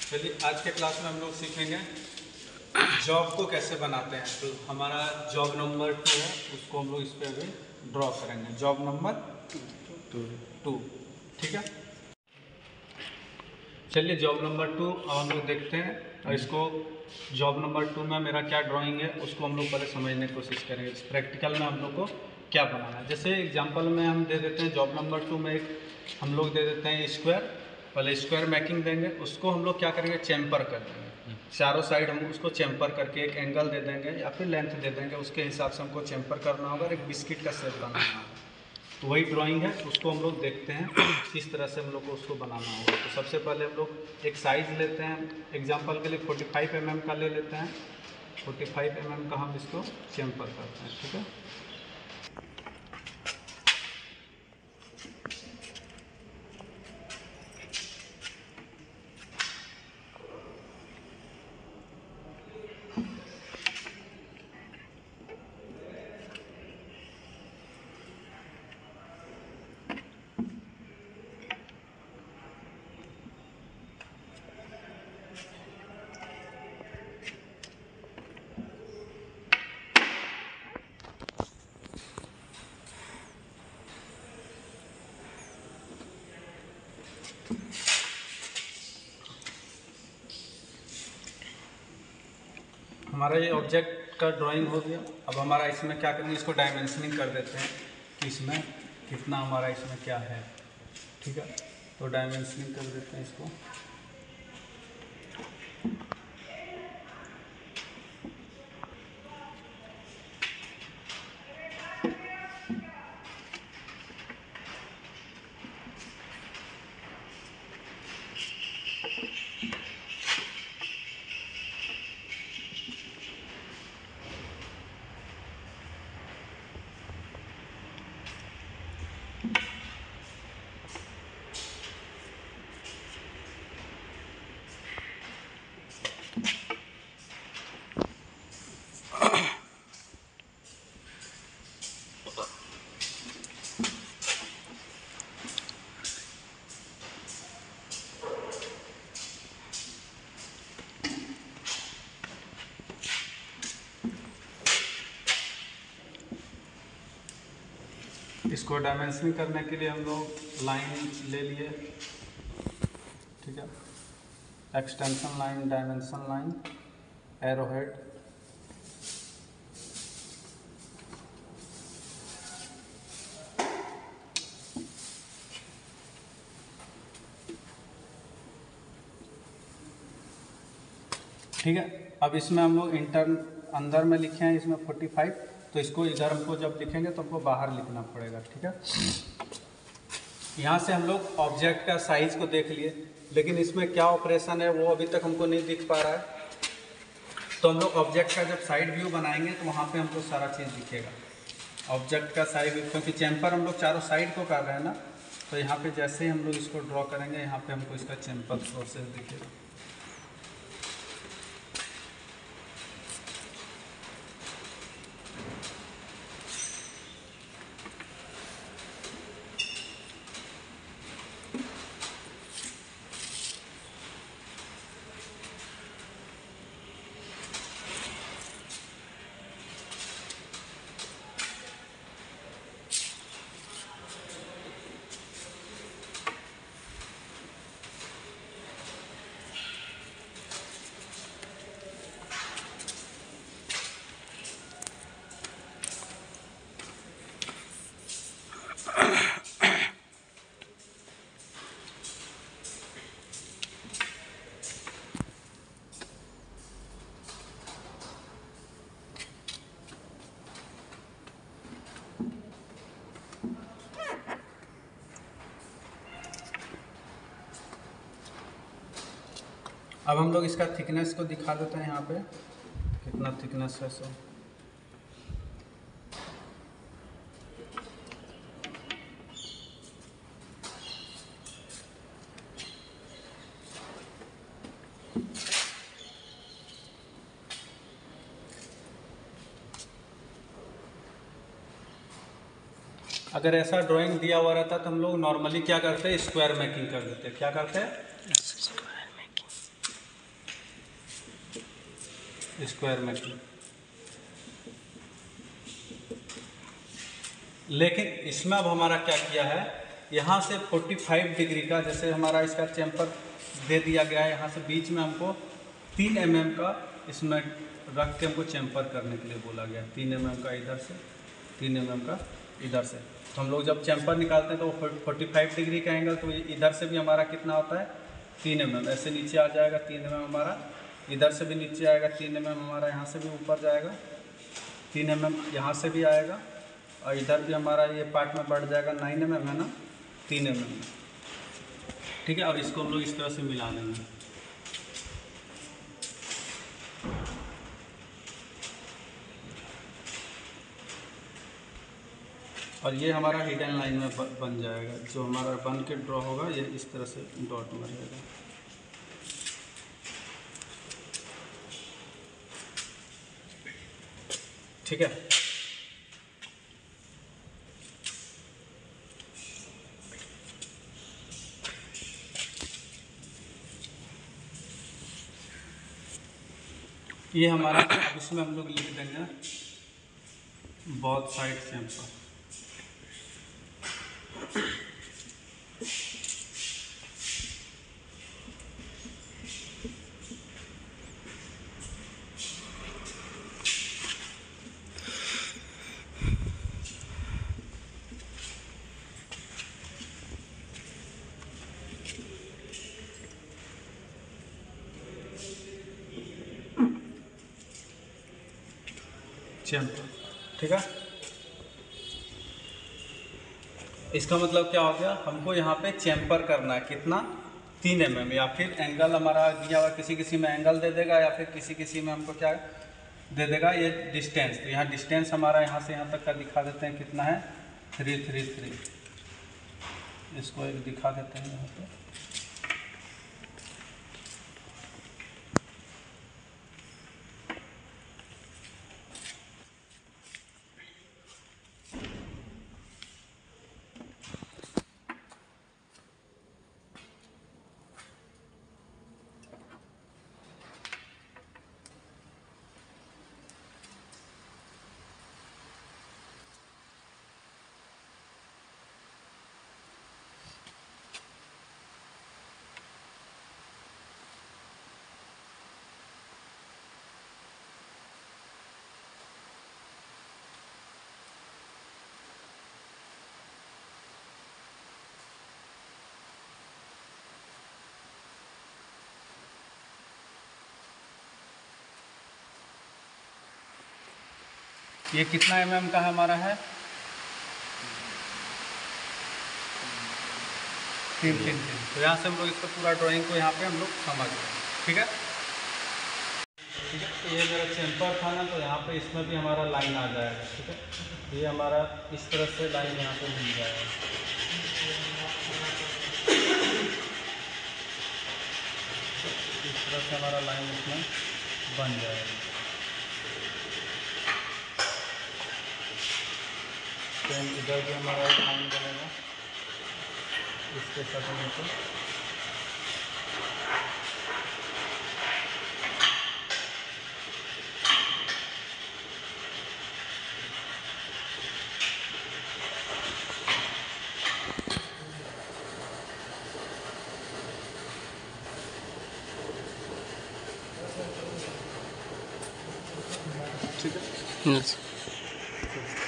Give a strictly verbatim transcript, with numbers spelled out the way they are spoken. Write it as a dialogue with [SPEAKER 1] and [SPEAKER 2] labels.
[SPEAKER 1] चलिए आज के क्लास में हम लोग सीखेंगे जॉब को कैसे बनाते हैं। तो हमारा जॉब नंबर टू है, उसको हम लोग इस पर अभी ड्रॉ करेंगे। जॉब नंबर टू टू ठीक है। चलिए जॉब नंबर टू हम लोग देखते हैं और इसको जॉब नंबर टू में मेरा क्या ड्राइंग है उसको हम लोग पहले समझने की कोशिश करेंगे। इस प्रैक्टिकल में हम लोग को क्या बनाना है। जैसे एग्जांपल में हम दे देते हैं जॉब नंबर टू में एक हम लोग दे देते हैं स्क्वायर। पहले स्क्वायर मेकिंग देंगे, उसको हम लोग क्या करेंगे, चैम्पर कर देंगे। चारों साइड हम उसको चैम्पर करके एक एंगल दे देंगे या फिर लेंथ दे देंगे, उसके हिसाब से हमको चैम्पर करना होगा और एक बिस्किट का शेप बनाना होगा। तो वही ड्राइंग है, उसको हम लोग देखते हैं किस तरह से हम लोग को उसको बनाना होगा। तो सबसे पहले हम लोग एक साइज लेते हैं, एग्जांपल के लिए पैंतालीस एम एम का ले लेते हैं। पैंतालीस एम एम का हम इसको चैम्पर करते हैं, ठीक है। हमारा ये ऑब्जेक्ट का ड्राइंग हो गया। अब हमारा इसमें क्या करेंगे, इसको डायमेंशनिंग कर देते हैं कि इसमें कितना हमारा इसमें क्या है, ठीक है। तो डायमेंशनिंग कर देते हैं इसको। इसको डायमेंशनिंग करने के लिए हम लोग लाइन ले लिए, ठीक है। Extension line, dimension line, arrow head, ठीक है। अब इसमें हम लोग इंटर अंदर में लिखे हैं इसमें पैंतालीस, तो इसको इधर हमको जब लिखेंगे तो हमको बाहर लिखना पड़ेगा, ठीक है। यहाँ से हम लोग ऑब्जेक्ट का साइज को देख लिए, लेकिन इसमें क्या ऑपरेशन है वो अभी तक हमको नहीं दिख पा रहा है। तो हम लोग ऑब्जेक्ट का जब साइड व्यू बनाएंगे तो वहाँ पे हमको सारा चीज़ दिखेगा। ऑब्जेक्ट का साइड व्यू, क्योंकि चैम्पर हम लोग चारों साइड को कर रहे हैं ना, तो यहाँ पे जैसे ही हम लोग इसको ड्रॉ करेंगे यहाँ पे हमको इसका चैम्पर प्रोसेस दिखेगा। अब हम लोग इसका थिकनेस को दिखा देते हैं, यहाँ पे कितना थिकनेस है सो। अगर ऐसा ड्राइंग दिया हुआ रहता तो हम लोग नॉर्मली क्या करते हैं, स्क्वायर मेकिंग कर देते हैं। क्या करते हैं, स्क्वायर मीटर। लेकिन इसमें अब हमारा क्या किया है, यहाँ से पैंतालीस डिग्री का, जैसे हमारा इसका चैम्पर दे दिया गया है, यहाँ से बीच में हमको तीन एम एम का इसमें रख के हमको चैम्पर करने के लिए बोला गया। तीन एम एम का इधर से, तीन एम एम का इधर से। तो हम लोग जब चैम्पर निकालते हैं तो वो पैंतालीस डिग्री का एंगल, तो इधर से भी हमारा कितना होता है, तीन एम एम। ऐसे नीचे आ जाएगा तीन एम एम हमारा, इधर से भी नीचे आएगा तीन एम एम हमारा, यहाँ से भी ऊपर जाएगा तीन एम एम, यहाँ से भी आएगा, और इधर भी हमारा ये पार्ट में बढ़ जाएगा नाइन एम एम है ना, तीन एम एम। ठीक है, और इसको हम लोग इस तरह से मिला देंगे। और ये हमारा हिडन लाइन में बन जाएगा, जो हमारा बन के ड्रॉ होगा ये इस तरह से डॉट में रहेगा। ठीक है, ये हमारा, अब इसमें हम लोग लिख देंगे बोथ साइड चैम्पर। चैम्पर, ठीक है। इसका मतलब क्या हो गया, हमको यहाँ पे चैम्पर करना है कितना, तीन एम एम, या फिर एंगल हमारा दिया हुआ, किसी किसी में एंगल दे देगा या फिर किसी किसी में हमको क्या दे देगा, ये डिस्टेंस। तो यहाँ डिस्टेंस हमारा यहाँ से यहाँ तक का दिखा देते हैं कितना है, थ्री थ्री थ्री। इसको एक दिखा देते हैं यहाँ पे। ये कितना एम एम का है हमारा है, तीन तीन तीन। तो यहाँ से हम लोग इसका पूरा ड्राइंग को यहाँ पे हम लोग समझ गए। ठीक है, ठीक है। तो ये मेरा चैम्पर था ना, तो यहाँ पे इसमें भी हमारा लाइन आ जाएगा। ठीक है, ये हमारा इस तरह से लाइन यहाँ पे मिल जाएगा। इस तरह से हमारा लाइन इसमें बन जाएगा। इधर भी हमारा एक लाइन बनेगा इसके साथ में तो। ठीक है,